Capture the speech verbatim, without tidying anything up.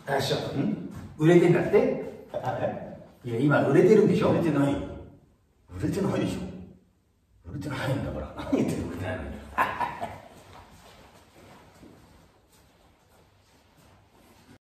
大将、 ん売れてんだって。 あえいや、今売れてるんでしょ。 売れてないよ。売れてないでしょ。売れてないんだから。何言ってる売れてないのに。